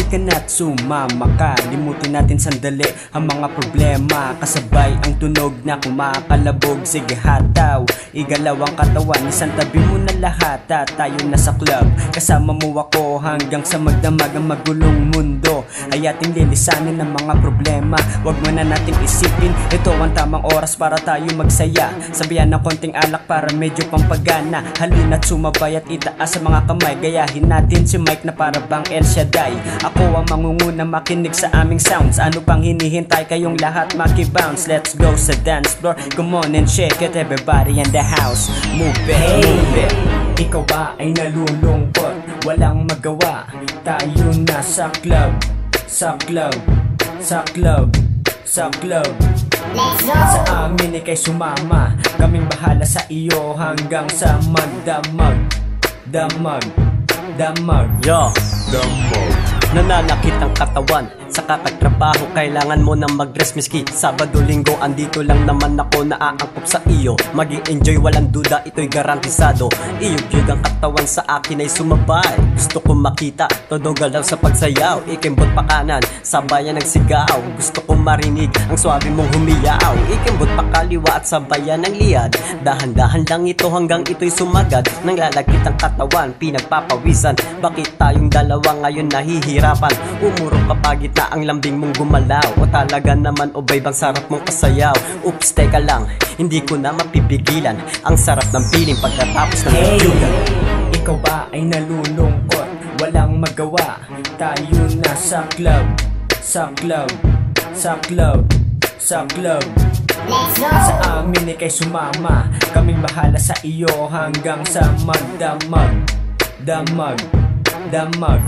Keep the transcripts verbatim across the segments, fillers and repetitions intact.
Halika na't sumama ka, limutin natin sandali ang mga problema. Kasabay ang tunog na kumakalabog. Sige hataw, igalaw ang katawan, isang tabi mo na lahat at tayo na sa club. Kasama mo ako hanggang sa magdamag ang magulong mundo. Ay ating lilisanin ang mga problema, wag mo na nating isipin. Ito ang tamang oras para tayo magsaya. Sabihan ng konting alak para medyo pampagana. Halina't sumabay at itaas sa mga kamay. Gayahin natin si Mike na para bang El Shaddai. Ako ang mangunguna makinig sa aming sounds. Ano pang hinihintay, kayong lahat makibounce. Let's go sa dance floor, come on and shake it. Everybody in the house, move it, hey, move it. Ikaw ba ay nalulungkot, walang magawa? Tayo na sa club, sa club, sa club, sa club. Let's go! Sa amin ikay sumama, kaming bahala sa iyo hanggang sa magdamag. Damag, damag, Yo, damag. nananakit ang katawan sa kakagtrabaho, kailangan mo nang mag-rest. Miski Sabado, Linggo, andito lang naman ako naaangkop sa iyo. Mag-i-enjoy, walang duda, ito'y garantisado. Iyog-yog ang katawan sa akin ay sumabay. Gusto kong makita, todo galaw sa pagsayaw. Ikimbot pa kanan, sabayan ng sigaw. Gusto kong marinig ang swabe mong humiyaw. Ikimbot pa kaliwa at sabayan ng liad. Dahan-dahan lang ito hanggang ito'y sumagad. Nang lalagkit ang katawan, pinagpapawisan. Bakit tayong dalawa ngayon nahihirapan? Umurong kapagit na ang lambing mong gumalaw. O talaga naman o bang sarap mong kasayaw? Oops, teka lang, hindi ko na mapipigilan. Ang sarap ng piling pagkatapos ng Hey, nagjugan. ikaw ba ay nalulungkot, walang magawa? Tayo na sa club, sa club, sa club, sa club. Let's go! Sa amin ikay sumama, kaming bahala sa iyo hanggang sa magdamag. Damag, damag,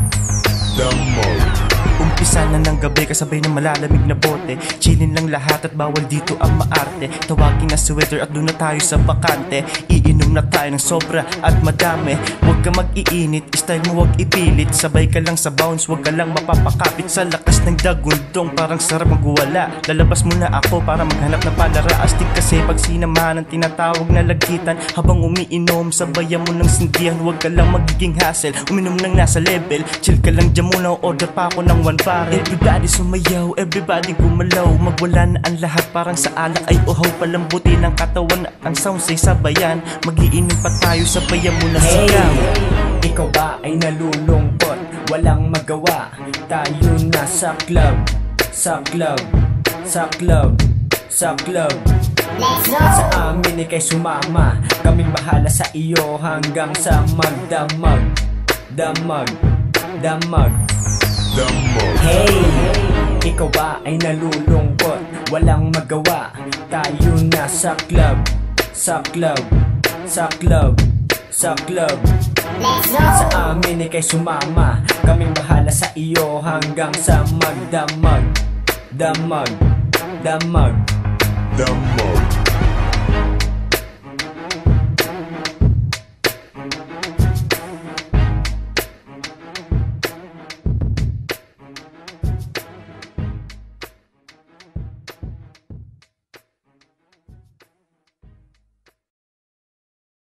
damag. Umpisa na ng gabi kasabay ng malalamig na bote. Chillin lang lahat at bawal dito ang maarte. Tawagin na si weather at doon na tayo sa bakante. Iinom na tayo ng sobra at madami. Huwag ka mag-iinit, style mo huwag ipilit. Sabay ka lang sa bounce, huwag ka lang mapapakapit. Sa lakas ng dagundong parang sarap magwala. Lalabas muna ako para maghanap ng palara. Astig kasi pag sinamahan ang tinatawag na lagitan. Habang umiinom, sabayan mo ng sindihan. Huwag ka lang magiging hassle, uminom lang nasa level. Chill ka lang dyan muna, order pa ako ng one pare. Everybody sumayaw, everybody gumalaw. Magwala na ang lahat, parang sa alak ay uhaw. Palambutin ng katawan at ang sounds ay sabayan. Magiinom pa tayo, sabayan mo na Hey, sigaw. ikaw ba ay nalulungkot, walang magawa? Tayo na sa club, sa club, sa club, sa club. Let's go! Sa amin ikay sumama, kaming bahala sa iyo hanggang sa magdamag. Damag, damag, damag. Hey, ikaw ba ay nalulungkot, walang magawa? Tayo na sa club, sa club, sa club, sa club. Let's go! Sa amin ikay sumama, kaming bahala sa iyo hanggang sa magdamag. Damag, damag, damag.